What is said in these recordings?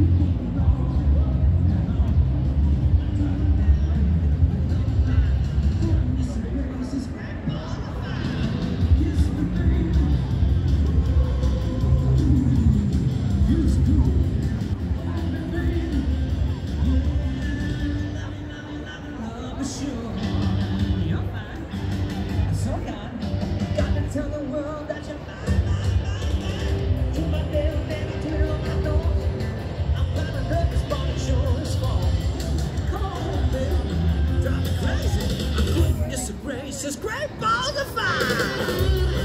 Gracious great balls of fire!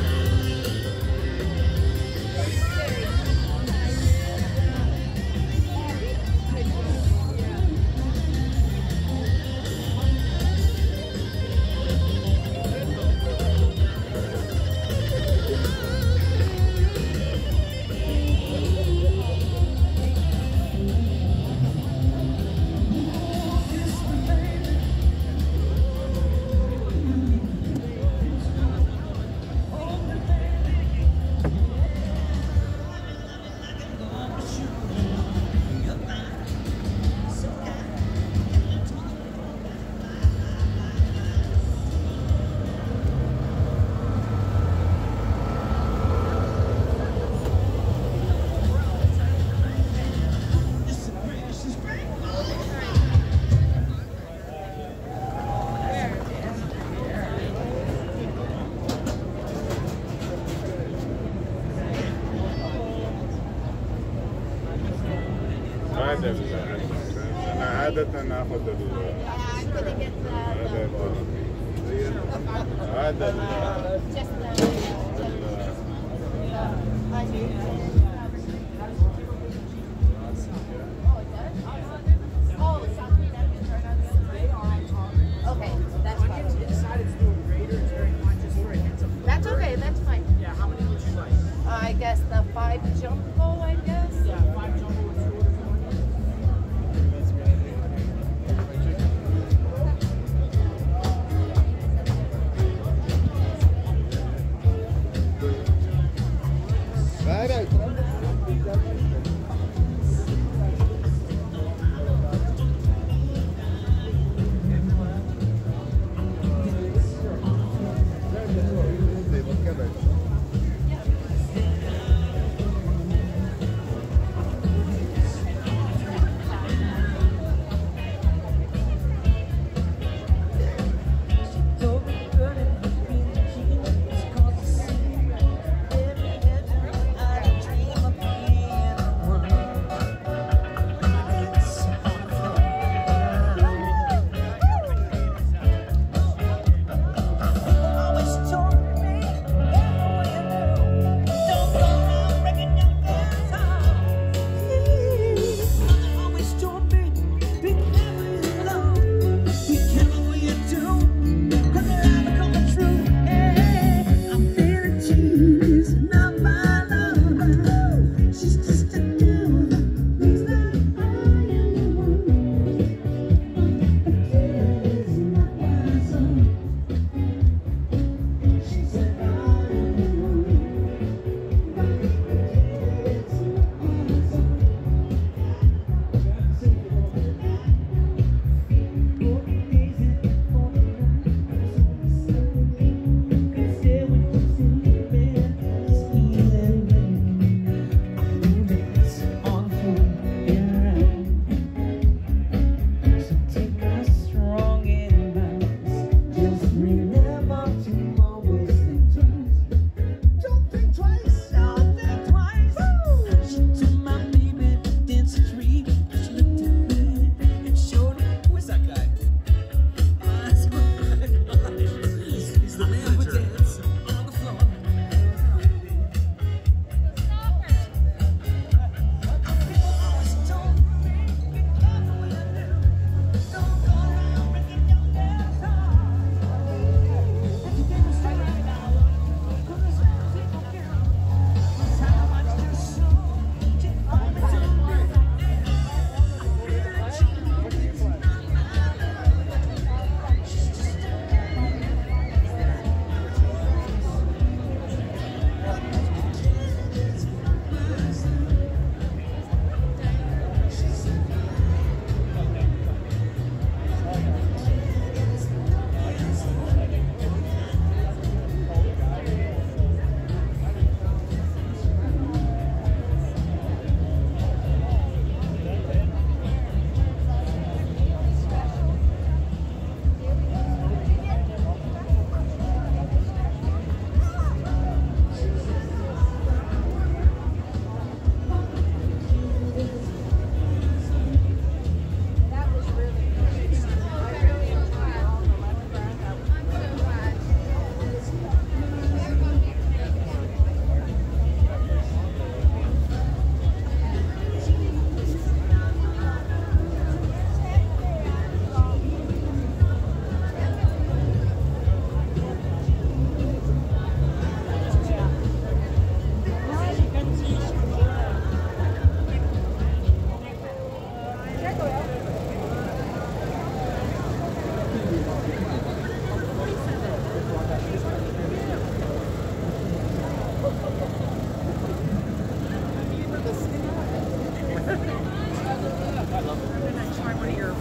أنا عادة آخذ هذا That's okay, that's fine. Yeah, how many would you like? I guess the 5 jumbo, I guess. Yeah, 5 jumbo with 2 orders of onions. Right. Try one of your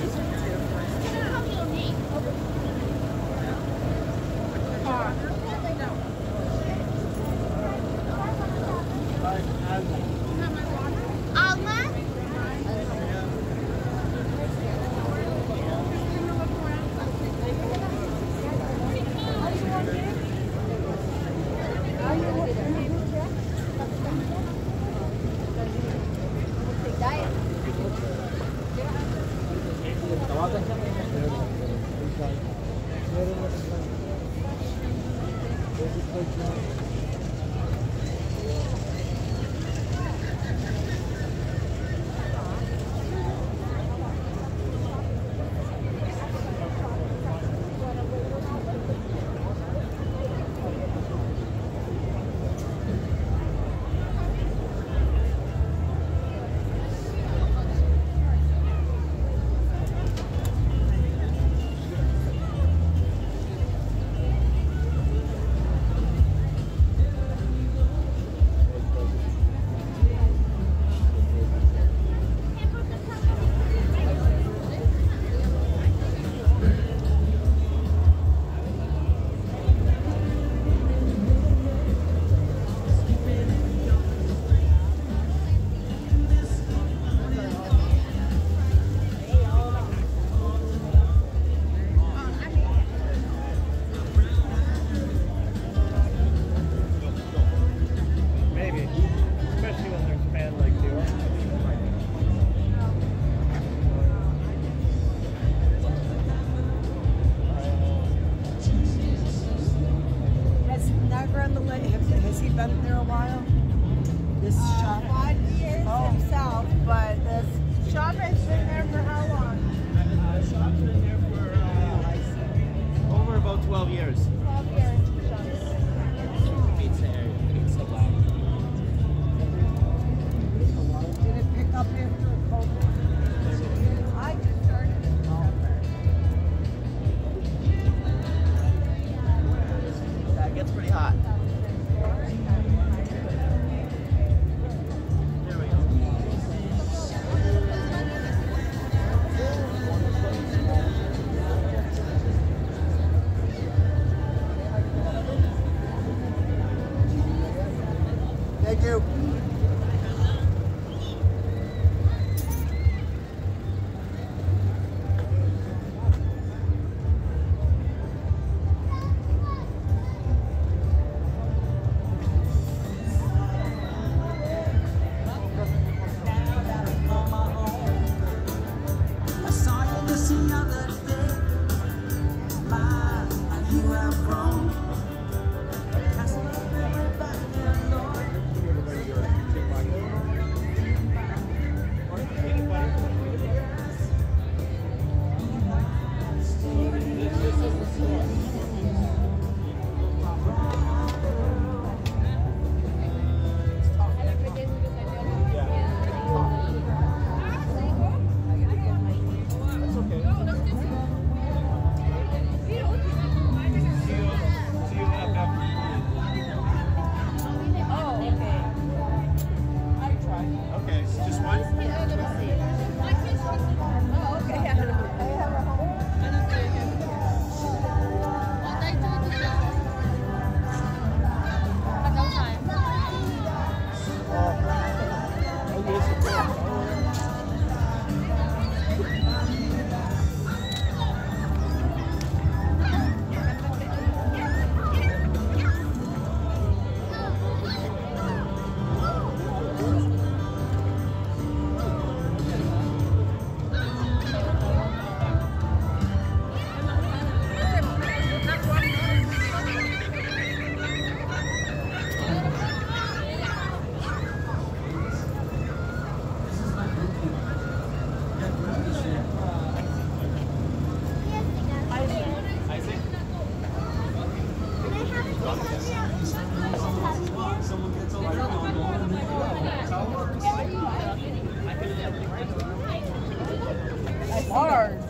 Has he been there a while? This shop? 5 years himself, but the shop has been there for how long? The shop's been there for over about 12 years. 12 years. The shop. Pizza area. Pizza lab. Did it pick up after COVID? I just started in December. That gets pretty hot. Thank you. I saw you this the other day. My, how you have grown. Cast my memory back there, Lord. Okay, just one? Hard.